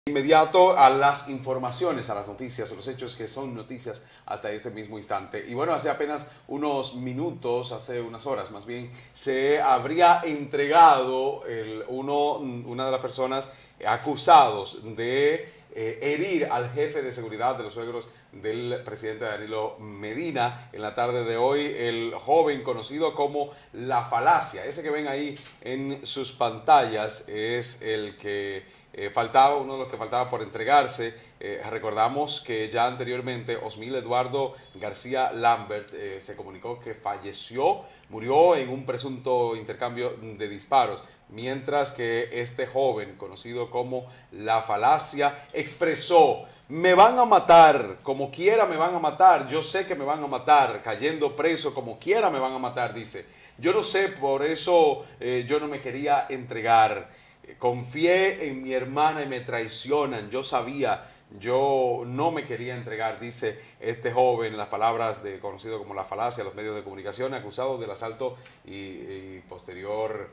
Inmediato a las informaciones, a las noticias, a los hechos que son noticias hasta este mismo instante. Y bueno, hace apenas unos minutos, hace unas horas más bien, se habría entregado una de las personas acusados de herir al jefe de seguridad de los suegros del presidente Danilo Medina. En la tarde de hoy, el joven conocido como La Falacia, ese que ven ahí en sus pantallas, es el que faltaba, uno de los que faltaba por entregarse. Recordamos que ya anteriormente Osmil Eduardo García Lambert se comunicó que murió en un presunto intercambio de disparos, mientras que este joven, conocido como La Falacia, expresó: me van a matar, como quiera me van a matar, yo sé que me van a matar, cayendo preso, como quiera me van a matar, dice. Yo no sé, por eso yo no me quería entregar. Confié en mi hermana y me traicionan. Yo sabía, yo no me quería entregar, dice este joven, las palabras de conocido como La Falacia a los medios de comunicación, acusado del asalto y posterior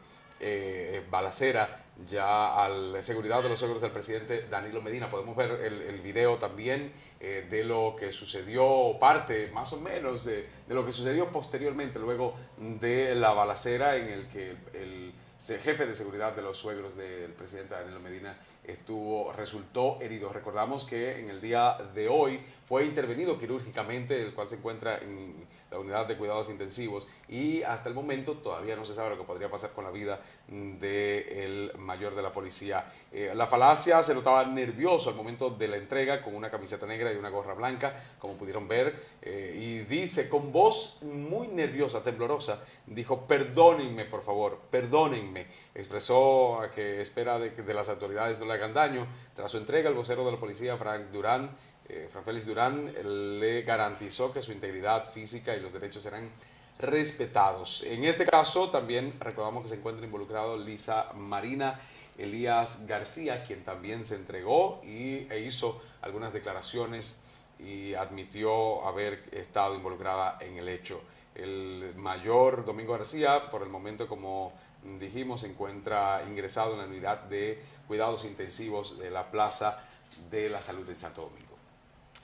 balacera ya a la seguridad de los suegros del presidente Danilo Medina. Podemos ver el video también de lo que sucedió, parte más o menos de lo que sucedió posteriormente, luego de la balacera en el que el jefe de seguridad de los suegros del presidente Danilo Medina resultó herido. Recordamos que en el día de hoy fue intervenido quirúrgicamente, el cual se encuentra en la unidad de cuidados intensivos, y hasta el momento todavía no se sabe lo que podría pasar con la vida del mayor de la policía. La Falacia se notaba nervioso al momento de la entrega, con una camiseta negra y una gorra blanca, como pudieron ver, y dice con voz muy nerviosa, temblorosa, dijo: perdónenme, por favor, perdónenme. Expresó que espera de las autoridades no le hagan daño. Tras su entrega, el vocero de la policía, Fran Félix Durán, le garantizó que su integridad física y los derechos serán respetados. En este caso también recordamos que se encuentra involucrado Lisa Marina Elías García, quien también se entregó e hizo algunas declaraciones y admitió haber estado involucrada en el hecho. El mayor Domingo García, por el momento, como dijimos, se encuentra ingresado en la unidad de cuidados intensivos de la Plaza de la Salud de Santo Domingo.